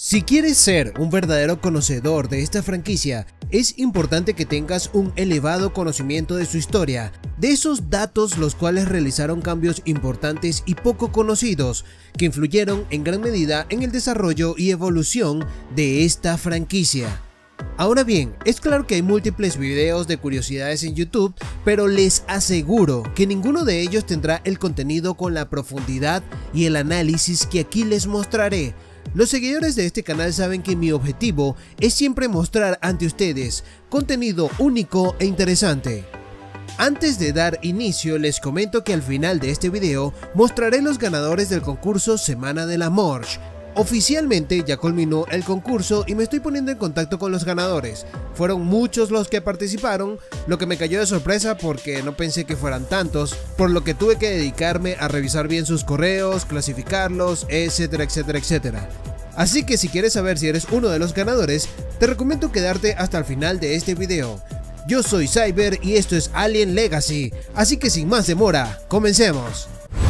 Si quieres ser un verdadero conocedor de esta franquicia, es importante que tengas un elevado conocimiento de su historia, de esos datos los cuales realizaron cambios importantes y poco conocidos, que influyeron en gran medida en el desarrollo y evolución de esta franquicia. Ahora bien, es claro que hay múltiples videos de curiosidades en YouTube, pero les aseguro que ninguno de ellos tendrá el contenido con la profundidad y el análisis que aquí les mostraré. Los seguidores de este canal saben que mi objetivo es siempre mostrar ante ustedes contenido único e interesante. Antes de dar inicio, les comento que al final de este video mostraré los ganadores del concurso Semana de la Morch. Oficialmente ya culminó el concurso y me estoy poniendo en contacto con los ganadores. Fueron muchos los que participaron, lo que me cayó de sorpresa porque no pensé que fueran tantos, por lo que tuve que dedicarme a revisar bien sus correos, clasificarlos, etcétera, etcétera, etcétera. Así que si quieres saber si eres uno de los ganadores, te recomiendo quedarte hasta el final de este video. Yo soy Cyber y esto es Alien Legacy, así que sin más demora, comencemos.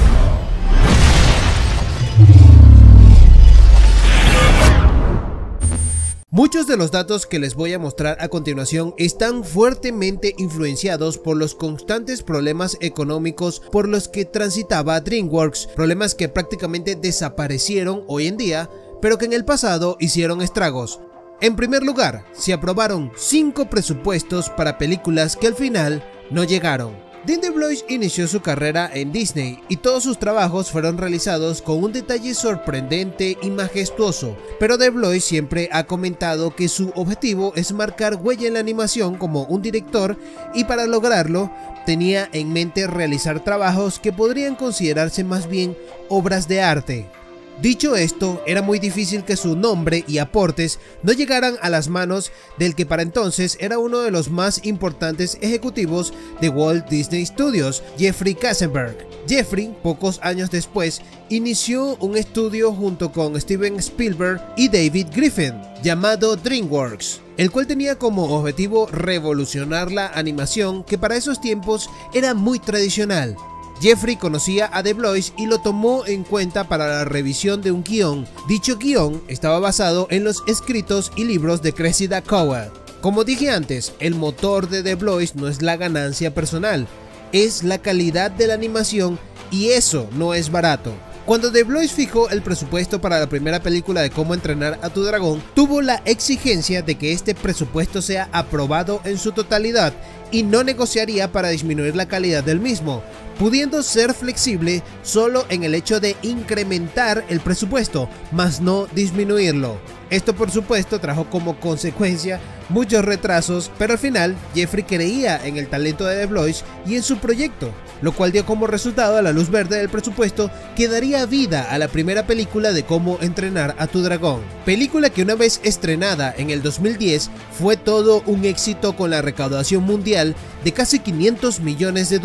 Muchos de los datos que les voy a mostrar a continuación están fuertemente influenciados por los constantes problemas económicos por los que transitaba DreamWorks, problemas que prácticamente desaparecieron hoy en día, pero que en el pasado hicieron estragos. En primer lugar, se aprobaron 5 presupuestos para películas que al final no llegaron. Dean DeBlois inició su carrera en Disney y todos sus trabajos fueron realizados con un detalle sorprendente y majestuoso, pero DeBlois siempre ha comentado que su objetivo es marcar huella en la animación como un director y para lograrlo tenía en mente realizar trabajos que podrían considerarse más bien obras de arte. Dicho esto, era muy difícil que su nombre y aportes no llegaran a las manos del que para entonces era uno de los más importantes ejecutivos de Walt Disney Studios, Jeffrey Katzenberg. Jeffrey, pocos años después, inició un estudio junto con Steven Spielberg y David Griffin, llamado DreamWorks, el cual tenía como objetivo revolucionar la animación que para esos tiempos era muy tradicional. Jeffrey conocía a DeBlois y lo tomó en cuenta para la revisión de un guión. Dicho guión estaba basado en los escritos y libros de Cressida Cowell. Como dije antes, el motor de DeBlois no es la ganancia personal, es la calidad de la animación y eso no es barato. Cuando DeBlois fijó el presupuesto para la primera película de Cómo entrenar a tu dragón, tuvo la exigencia de que este presupuesto sea aprobado en su totalidad y no negociaría para disminuir la calidad del mismo, pudiendo ser flexible solo en el hecho de incrementar el presupuesto, mas no disminuirlo. Esto por supuesto trajo como consecuencia muchos retrasos, pero al final Jeffrey creía en el talento de DeBlois y en su proyecto, lo cual dio como resultado la luz verde del presupuesto que daría vida a la primera película de Cómo entrenar a tu dragón. Película que una vez estrenada en el 2010 fue todo un éxito con la recaudación mundial de casi $500 millones.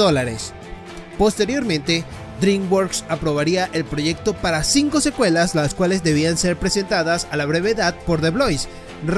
Posteriormente, DreamWorks aprobaría el proyecto para 5 secuelas, las cuales debían ser presentadas a la brevedad por DeBlois,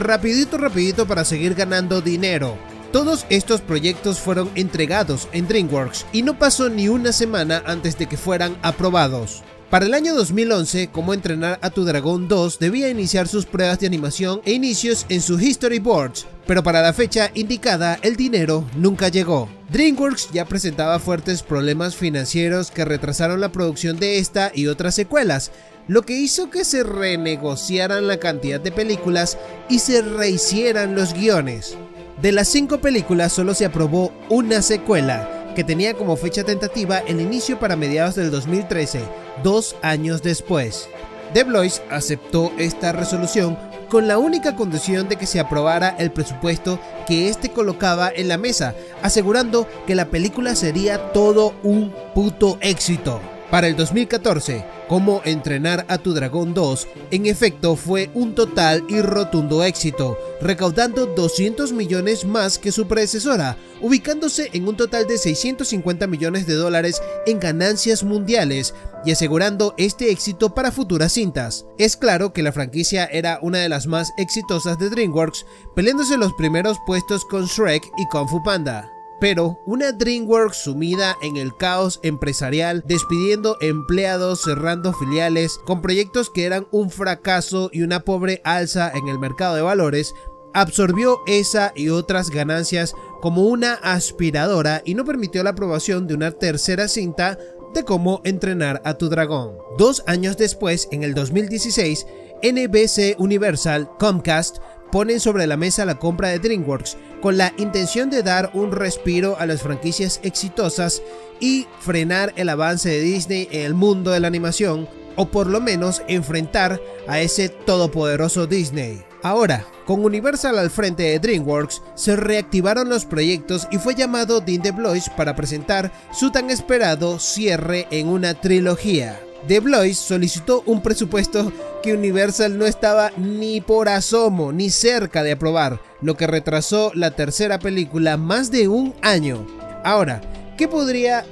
rapidito para seguir ganando dinero. Todos estos proyectos fueron entregados en DreamWorks y no pasó ni una semana antes de que fueran aprobados. Para el año 2011, Cómo entrenar a tu dragón 2 debía iniciar sus pruebas de animación e inicios en su History Boards, pero para la fecha indicada el dinero nunca llegó. DreamWorks ya presentaba fuertes problemas financieros que retrasaron la producción de esta y otras secuelas, lo que hizo que se renegociaran la cantidad de películas y se rehicieran los guiones. De las 5 películas solo se aprobó una secuela, que tenía como fecha tentativa el inicio para mediados del 2013, 2 años después. DeBlois aceptó esta resolución con la única condición de que se aprobara el presupuesto que este colocaba en la mesa, asegurando que la película sería todo un puto éxito. Para el 2014, Cómo entrenar a tu dragón 2, en efecto fue un total y rotundo éxito, recaudando 200 millones más que su predecesora, ubicándose en un total de $650 millones en ganancias mundiales y asegurando este éxito para futuras cintas. Es claro que la franquicia era una de las más exitosas de DreamWorks, peleándose los primeros puestos con Shrek y Kung Fu Panda. pero una DreamWorks sumida en el caos empresarial, despidiendo empleados, cerrando filiales, con proyectos que eran un fracaso y una pobre alza en el mercado de valores, absorbió esa y otras ganancias como una aspiradora y no permitió la aprobación de una tercera cinta de Cómo entrenar a tu dragón. 2 años después, en el 2016, NBC Universal, Comcast, ponen sobre la mesa la compra de DreamWorks con la intención de dar un respiro a las franquicias exitosas y frenar el avance de Disney en el mundo de la animación, o por lo menos enfrentar a ese todopoderoso Disney. Ahora, con Universal al frente de DreamWorks, se reactivaron los proyectos y fue llamado Dean DeBlois para presentar su tan esperado cierre en una trilogía. DeBlois solicitó un presupuesto que Universal no estaba ni por asomo ni cerca de aprobar, lo que retrasó la tercera película más de un año. Ahora, ¿qué podía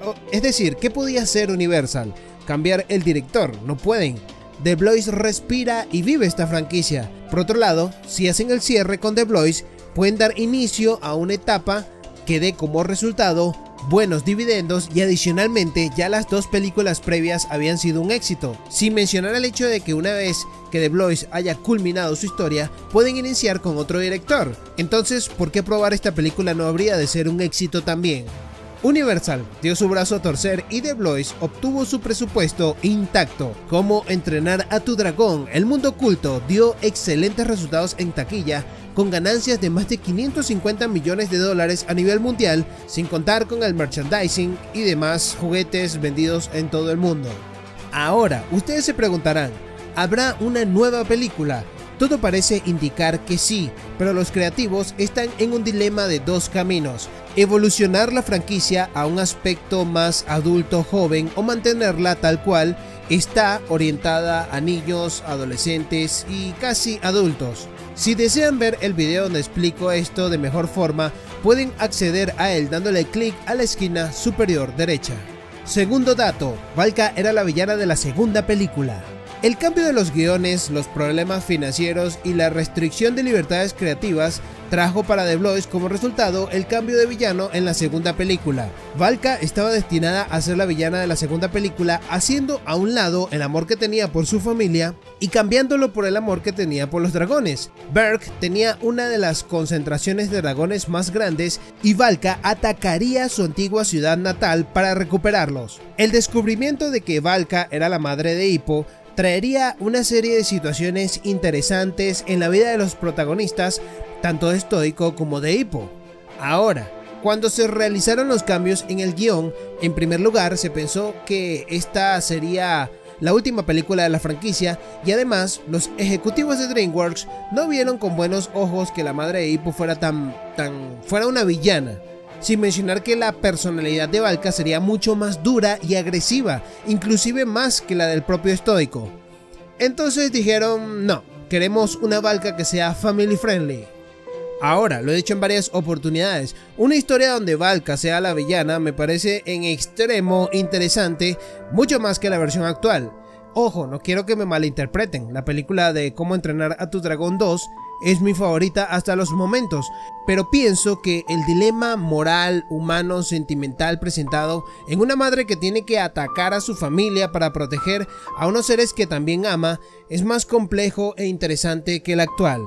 hacer Universal? Cambiar el director, no pueden. DeBlois respira y vive esta franquicia. Por otro lado, si hacen el cierre con DeBlois, pueden dar inicio a una etapa que dé como resultado buenos dividendos, y adicionalmente ya las 2 películas previas habían sido un éxito, sin mencionar el hecho de que una vez que DeBlois haya culminado su historia, pueden iniciar con otro director. Entonces, ¿por qué probar esta película no habría de ser un éxito también? Universal dio su brazo a torcer y DeBlois obtuvo su presupuesto intacto. Cómo entrenar a tu dragón, el mundo oculto, dio excelentes resultados en taquilla, con ganancias de más de 550 millones de dólares a nivel mundial, sin contar con el merchandising y demás juguetes vendidos en todo el mundo. Ahora, ustedes se preguntarán, ¿habrá una nueva película? Todo parece indicar que sí, pero los creativos están en un dilema de 2 caminos: evolucionar la franquicia a un aspecto más adulto joven o mantenerla tal cual está, orientada a niños, adolescentes y casi adultos. Si desean ver el video donde explico esto de mejor forma, pueden acceder a él dándole clic a la esquina superior derecha. Segundo dato, Valka era la villana de la segunda película. El cambio de los guiones, los problemas financieros y la restricción de libertades creativas trajo para DeBlois como resultado el cambio de villano en la segunda película. Valka estaba destinada a ser la villana de la segunda película, haciendo a un lado el amor que tenía por su familia y cambiándolo por el amor que tenía por los dragones. Berk tenía una de las concentraciones de dragones más grandes y Valka atacaría su antigua ciudad natal para recuperarlos. El descubrimiento de que Valka era la madre de Hippo traería una serie de situaciones interesantes en la vida de los protagonistas, tanto de Stoico como de Hippo. Ahora, cuando se realizaron los cambios en el guión, en primer lugar se pensó que esta sería la última película de la franquicia, y además los ejecutivos de DreamWorks no vieron con buenos ojos que la madre de Hippo fuera fuera una villana. Sin mencionar que la personalidad de Valka sería mucho más dura y agresiva, inclusive más que la del propio Stoico. Entonces dijeron, no, queremos una Valka que sea family friendly. Ahora, lo he dicho en varias oportunidades, una historia donde Valka sea la villana me parece en extremo interesante, mucho más que la versión actual. Ojo, no quiero que me malinterpreten, la película de Cómo entrenar a tu dragón 2 es mi favorita hasta los momentos, pero pienso que el dilema moral, humano, sentimental presentado en una madre que tiene que atacar a su familia para proteger a unos seres que también ama es más complejo e interesante que el actual.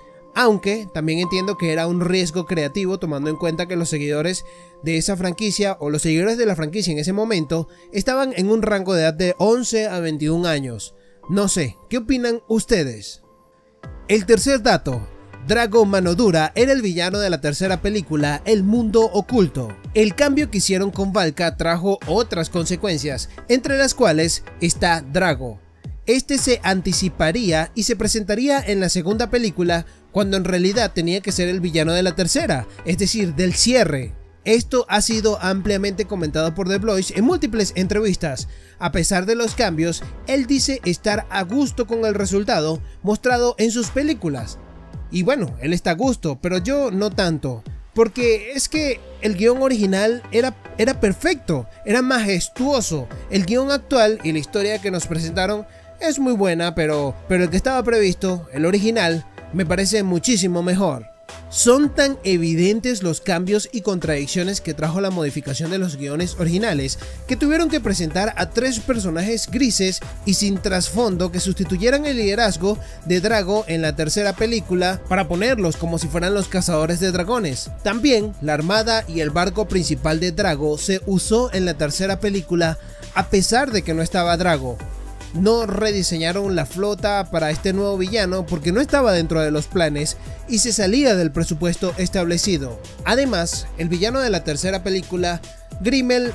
Aunque también entiendo que era un riesgo creativo, tomando en cuenta que los seguidores de esa franquicia o los seguidores de la franquicia en ese momento estaban en un rango de edad de 11 a 21 años. No sé, ¿qué opinan ustedes? El tercer dato, Drago Manodura era el villano de la tercera película, El Mundo Oculto. El cambio que hicieron con Valka trajo otras consecuencias, entre las cuales está Drago. Este se anticiparía y se presentaría en la segunda película, cuando en realidad tenía que ser el villano de la tercera, es decir, del cierre. Esto ha sido ampliamente comentado por DeBlois en múltiples entrevistas. A pesar de los cambios, él dice estar a gusto con el resultado mostrado en sus películas. Y bueno, él está a gusto, pero yo no tanto. Porque es que el guión original era perfecto, era majestuoso. El guión actual y la historia que nos presentaron es muy buena, pero el que estaba previsto, el original, me parece muchísimo mejor. Son tan evidentes los cambios y contradicciones que trajo la modificación de los guiones originales que tuvieron que presentar a 3 personajes grises y sin trasfondo que sustituyeran el liderazgo de Drago en la tercera película para ponerlos como si fueran los cazadores de dragones. También la armada y el barco principal de Drago se usó en la tercera película a pesar de que no estaba Drago. No rediseñaron la flota para este nuevo villano porque no estaba dentro de los planes y se salía del presupuesto establecido. Además, el villano de la tercera película, Grimmel,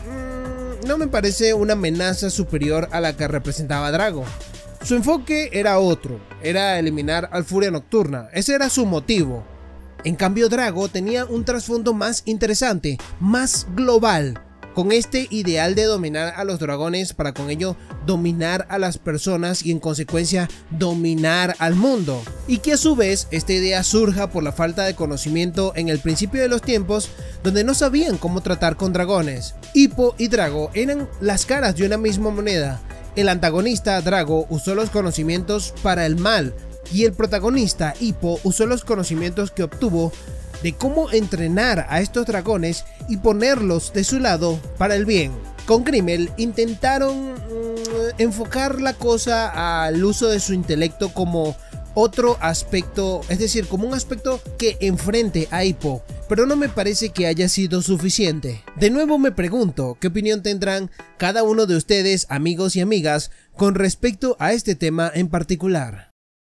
no me parece una amenaza superior a la que representaba Drago. Su enfoque era otro, era eliminar al Furia Nocturna, ese era su motivo. En cambio, Drago tenía un trasfondo más interesante, más global, con este ideal de dominar a los dragones para con ello dominar a las personas y en consecuencia dominar al mundo. Y que a su vez esta idea surja por la falta de conocimiento en el principio de los tiempos donde no sabían cómo tratar con dragones. Hippo y Drago eran las caras de una misma moneda. El antagonista Drago usó los conocimientos para el mal y el protagonista Hippo usó los conocimientos que obtuvo de cómo entrenar a estos dragones y ponerlos de su lado para el bien. Con Grimmel intentaron enfocar la cosa al uso de su intelecto como otro aspecto, es decir, como un aspecto que enfrente a Hippo, pero no me parece que haya sido suficiente. De nuevo me pregunto, ¿qué opinión tendrán cada uno de ustedes, amigos y amigas, con respecto a este tema en particular?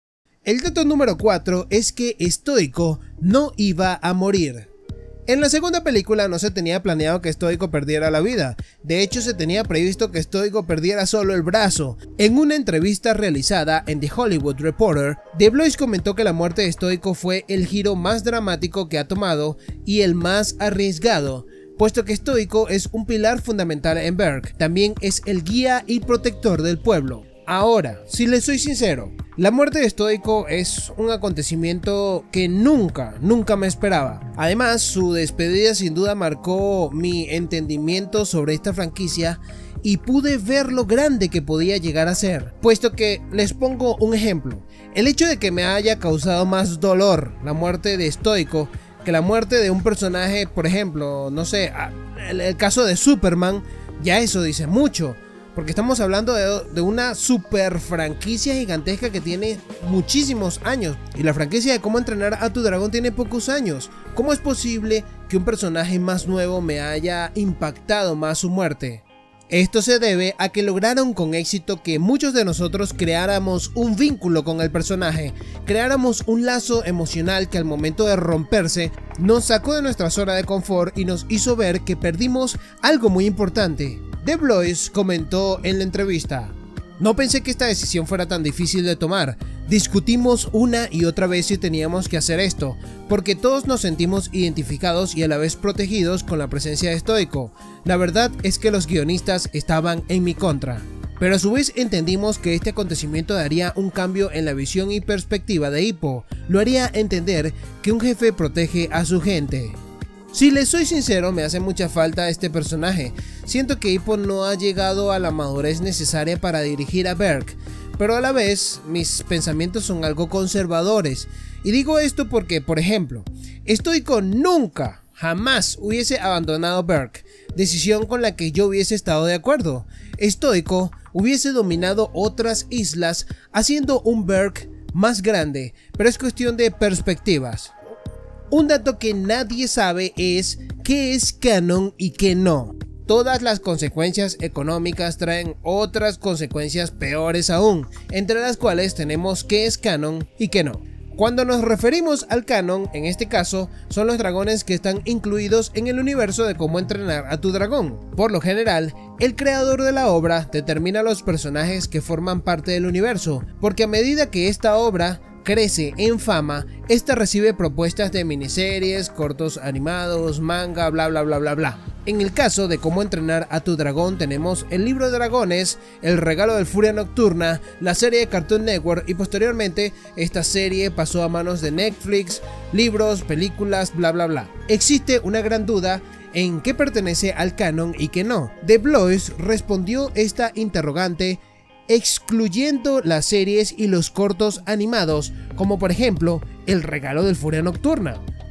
El dato número 4 es que Stoico no iba a morir. En la segunda película no se tenía planeado que Stoico perdiera la vida, de hecho se tenía previsto que Stoico perdiera solo el brazo. En una entrevista realizada en The Hollywood Reporter, DeBlois comentó que la muerte de Stoico fue el giro más dramático que ha tomado y el más arriesgado, puesto que Stoico es un pilar fundamental en Berk, también es el guía y protector del pueblo. Ahora, si les soy sincero, la muerte de Stoico es un acontecimiento que nunca me esperaba. Además, su despedida sin duda marcó mi entendimiento sobre esta franquicia y pude ver lo grande que podía llegar a ser, puesto que les pongo un ejemplo. El hecho de que me haya causado más dolor la muerte de Stoico que la muerte de un personaje, por ejemplo, no sé, el caso de Superman, ya eso dice mucho. Porque estamos hablando de una super franquicia gigantesca que tiene muchísimos años. Y la franquicia de Cómo entrenar a tu dragón tiene pocos años. ¿Cómo es posible que un personaje más nuevo me haya impactado más su muerte? Esto se debe a que lograron con éxito que muchos de nosotros creáramos un vínculo con el personaje, creáramos un lazo emocional que al momento de romperse nos sacó de nuestra zona de confort y nos hizo ver que perdimos algo muy importante. DeBlois comentó en la entrevista: "No pensé que esta decisión fuera tan difícil de tomar. Discutimos una y otra vez si teníamos que hacer esto, porque todos nos sentimos identificados y a la vez protegidos con la presencia de Stoico. La verdad es que los guionistas estaban en mi contra. Pero a su vez entendimos que este acontecimiento daría un cambio en la visión y perspectiva de Hippo. Lo haría entender que un jefe protege a su gente". Si les soy sincero, me hace mucha falta este personaje. Siento que Hippo no ha llegado a la madurez necesaria para dirigir a Berk, pero a la vez mis pensamientos son algo conservadores. Y digo esto porque, por ejemplo, Stoico nunca, jamás hubiese abandonado Berk, decisión con la que yo hubiese estado de acuerdo. Stoico hubiese dominado otras islas haciendo un Berk más grande, pero es cuestión de perspectivas. Un dato que nadie sabe es qué es canon y qué no. Todas las consecuencias económicas traen otras consecuencias peores aún, entre las cuales tenemos qué es canon y qué no. Cuando nos referimos al canon, en este caso, son los dragones que están incluidos en el universo de Cómo entrenar a tu dragón. Por lo general, el creador de la obra determina los personajes que forman parte del universo, porque a medida que esta obra crece en fama, esta recibe propuestas de miniseries, cortos animados, manga, bla bla bla bla bla. En el caso de Cómo entrenar a tu dragón tenemos el libro de dragones, el regalo del Furia Nocturna, la serie de Cartoon Network y posteriormente esta serie pasó a manos de Netflix, libros, películas, bla bla bla. Existe una gran duda en qué pertenece al canon y qué no. DeBlois respondió esta interrogante excluyendo las series y los cortos animados, como por ejemplo el regalo del Furia Nocturna.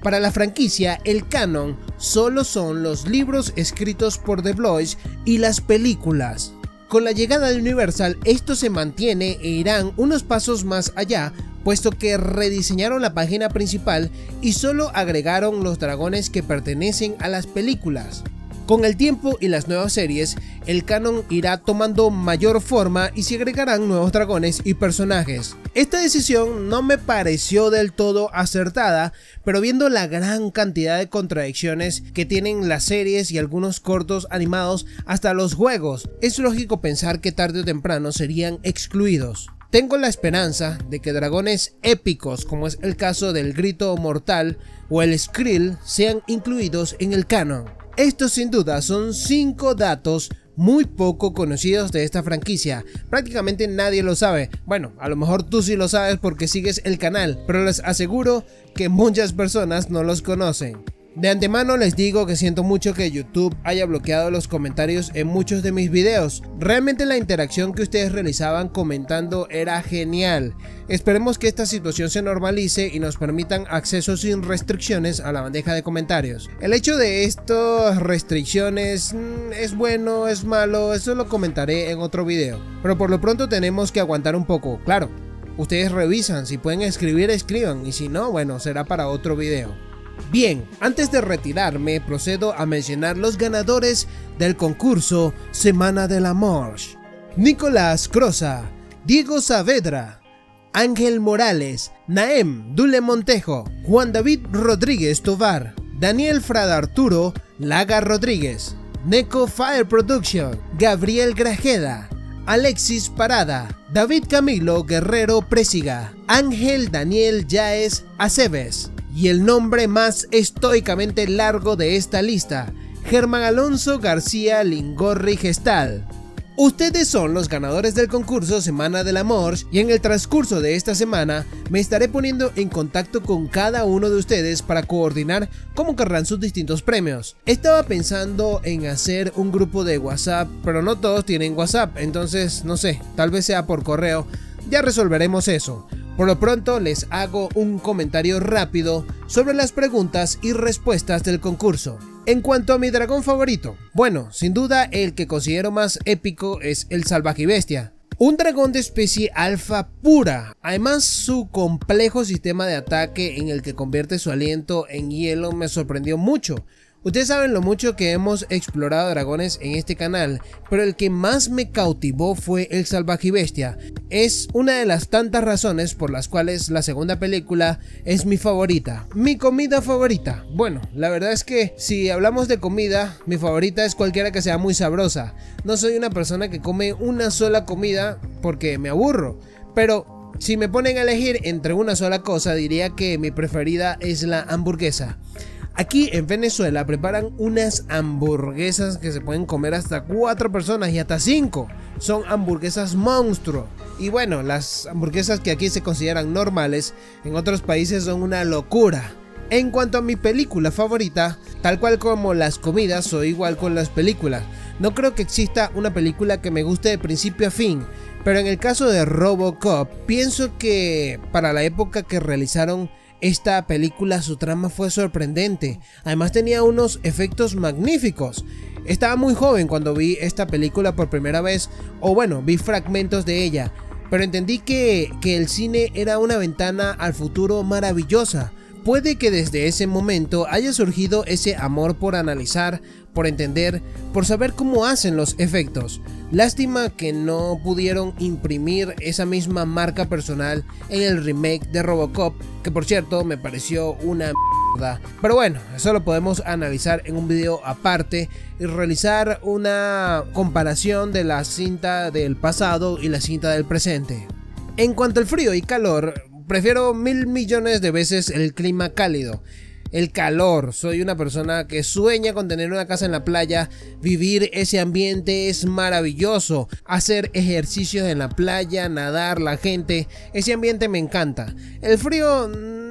Para la franquicia, el canon solo son los libros escritos por The Blois y las películas. Con la llegada de Universal, esto se mantiene e irán unos pasos más allá, puesto que rediseñaron la página principal y solo agregaron los dragones que pertenecen a las películas. Con el tiempo y las nuevas series, el canon irá tomando mayor forma y se agregarán nuevos dragones y personajes. Esta decisión no me pareció del todo acertada, pero viendo la gran cantidad de contradicciones que tienen las series y algunos cortos animados hasta los juegos, es lógico pensar que tarde o temprano serían excluidos. Tengo la esperanza de que dragones épicos, como es el caso del Grito Mortal o el Skrill, sean incluidos en el canon. Estos sin duda son 5 datos muy poco conocidos de esta franquicia. Prácticamente nadie lo sabe. Bueno, a lo mejor tú sí lo sabes porque sigues el canal, pero les aseguro que muchas personas no los conocen. De antemano les digo que siento mucho que YouTube haya bloqueado los comentarios en muchos de mis videos. Realmente la interacción que ustedes realizaban comentando era genial. Esperemos que esta situación se normalice y nos permitan acceso sin restricciones a la bandeja de comentarios. El hecho de estas restricciones es bueno, es malo, eso lo comentaré en otro video. Pero por lo pronto tenemos que aguantar un poco, claro. Ustedes revisan, si pueden escribir, escriban, y si no, bueno, será para otro video. Bien, antes de retirarme, procedo a mencionar los ganadores del concurso Semana de la Marche. Nicolás Croza, Diego Saavedra, Ángel Morales, Naem Dule Montejo, Juan David Rodríguez Tovar, Daniel Frada Arturo Laga Rodríguez, Neko Fire Production, Gabriel Grajeda, Alexis Parada, David Camilo Guerrero Présiga, Ángel Daniel Yaez Aceves. Y el nombre más estoicamente largo de esta lista, Germán Alonso García Lingorri Gestal. Ustedes son los ganadores del concurso Semana de la Marche y en el transcurso de esta semana me estaré poniendo en contacto con cada uno de ustedes para coordinar cómo querrán sus distintos premios. Estaba pensando en hacer un grupo de WhatsApp, pero no todos tienen WhatsApp, entonces no sé, tal vez sea por correo, ya resolveremos eso. Por lo pronto les hago un comentario rápido sobre las preguntas y respuestas del concurso. En cuanto a mi dragón favorito, bueno, sin duda el que considero más épico es el Salvajibestia. Un dragón de especie alfa pura, además su complejo sistema de ataque en el que convierte su aliento en hielo me sorprendió mucho. Ustedes saben lo mucho que hemos explorado dragones en este canal, pero el que más me cautivó fue el Salvajibestia. Es una de las tantas razones por las cuales la segunda película es mi favorita. Mi comida favorita. Bueno, la verdad es que si hablamos de comida, mi favorita es cualquiera que sea muy sabrosa. No soy una persona que come una sola comida porque me aburro, pero si me ponen a elegir entre una sola cosa, diría que mi preferida es la hamburguesa. Aquí en Venezuela preparan unas hamburguesas que se pueden comer hasta 4 personas y hasta 5. Son hamburguesas monstruo. Y bueno, las hamburguesas que aquí se consideran normales, en otros países son una locura. En cuanto a mi película favorita, tal cual como las comidas, soy igual con las películas. No creo que exista una película que me guste de principio a fin, pero en el caso de RoboCop, pienso que para la época que realizaron esta película su trama fue sorprendente, además tenía unos efectos magníficos. Estaba muy joven cuando vi esta película por primera vez, o bueno, vi fragmentos de ella, pero entendí que el cine era una ventana al futuro maravillosa. Puede que desde ese momento haya surgido ese amor por analizar, por entender, por saber cómo hacen los efectos. Lástima que no pudieron imprimir esa misma marca personal en el remake de RoboCop, que por cierto me pareció una mierda. Pero bueno, eso lo podemos analizar en un video aparte y realizar una comparación de la cinta del pasado y la cinta del presente. En cuanto al frío y calor, prefiero 1000 millones de veces el clima cálido. El calor, soy una persona que sueña con tener una casa en la playa, vivir ese ambiente es maravilloso, hacer ejercicios en la playa, nadar, la gente, ese ambiente me encanta. El frío,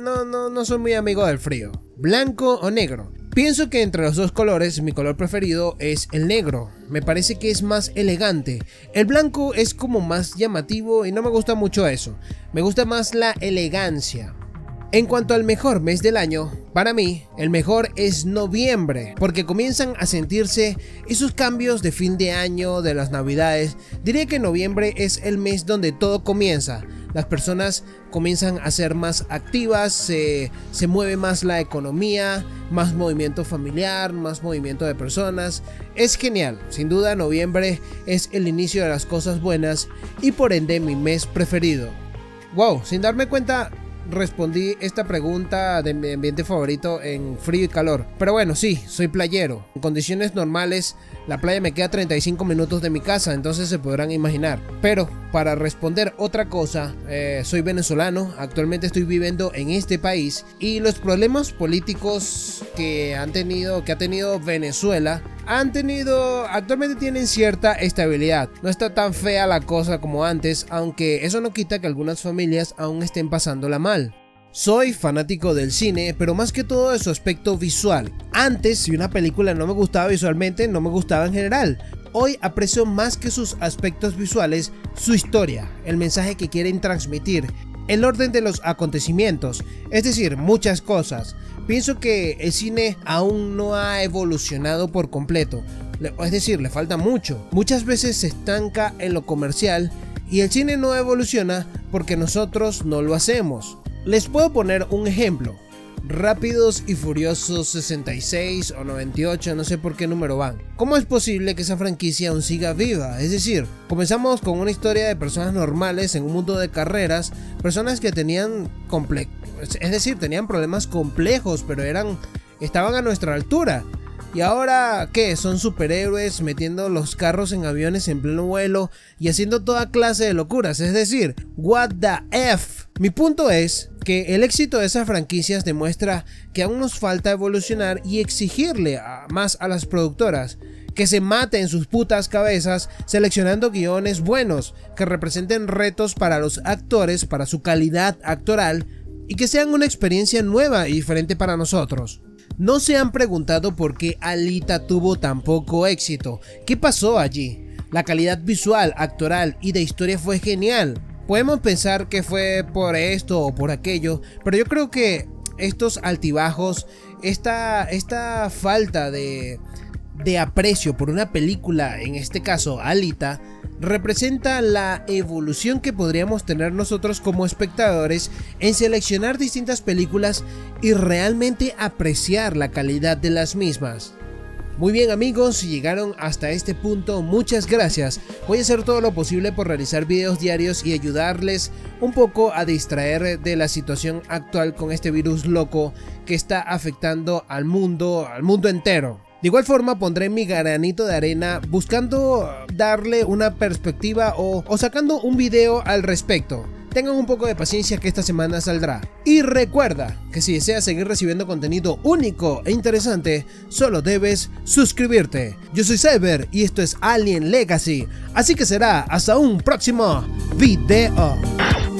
no soy muy amigo del frío. ¿Blanco o negro? Pienso que entre los dos colores mi color preferido es el negro, me parece que es más elegante. El blanco es como más llamativo y no me gusta mucho eso, me gusta más la elegancia. En cuanto al mejor mes del año, para mí, el mejor es noviembre, porque comienzan a sentirse esos cambios de fin de año, de las navidades. Diría que noviembre es el mes donde todo comienza. Las personas comienzan a ser más activas, se mueve más la economía, más movimiento familiar, más movimiento de personas. Es genial, sin duda noviembre es el inicio de las cosas buenas y por ende mi mes preferido. Wow, sin darme cuenta respondí esta pregunta de mi ambiente favorito en frío y calor. Pero bueno, sí, soy playero. En condiciones normales, la playa me queda 35 minutos de mi casa, entonces se podrán imaginar. Pero para responder otra cosa, soy venezolano, actualmente estoy viviendo en este país y los problemas políticos que ha tenido Venezuela actualmente tienen cierta estabilidad. No está tan fea la cosa como antes, aunque eso no quita que algunas familias aún estén pasándola mal. Soy fanático del cine, pero más que todo de su aspecto visual. Antes, si una película no me gustaba visualmente, no me gustaba en general. Hoy aprecio más que sus aspectos visuales, su historia, el mensaje que quieren transmitir, el orden de los acontecimientos, es decir, muchas cosas. Pienso que el cine aún no ha evolucionado por completo, es decir, le falta mucho. Muchas veces se estanca en lo comercial y el cine no evoluciona porque nosotros no lo hacemos. Les puedo poner un ejemplo. Rápidos y Furiosos 66 o 98, no sé por qué número van. ¿Cómo es posible que esa franquicia aún siga viva? Es decir, comenzamos con una historia de personas normales en un mundo de carreras, personas que tenían problemas complejos, pero estaban a nuestra altura. Y ahora, ¿qué? Son superhéroes metiendo los carros en aviones en pleno vuelo y haciendo toda clase de locuras. Es decir, what the F. Mi punto es que el éxito de esas franquicias demuestra que aún nos falta evolucionar y exigirle más a las productoras. Que se maten sus putas cabezas seleccionando guiones buenos, que representen retos para los actores, para su calidad actoral y que sean una experiencia nueva y diferente para nosotros. ¿No se han preguntado por qué Alita tuvo tan poco éxito? ¿Qué pasó allí? La calidad visual, actoral y de historia fue genial. Podemos pensar que fue por esto o por aquello, pero yo creo que estos altibajos, esta falta de aprecio por una película, en este caso Alita, representa la evolución que podríamos tener nosotros como espectadores en seleccionar distintas películas y realmente apreciar la calidad de las mismas. Muy bien amigos, si llegaron hasta este punto, muchas gracias. Voy a hacer todo lo posible por realizar videos diarios y ayudarles un poco a distraer de la situación actual con este virus loco que está afectando al mundo entero. De igual forma pondré mi granito de arena buscando darle una perspectiva o sacando un video al respecto. Tengan un poco de paciencia que esta semana saldrá. Y recuerda que si deseas seguir recibiendo contenido único e interesante, solo debes suscribirte. Yo soy Cyber y esto es Alien Legacy, así que será hasta un próximo video.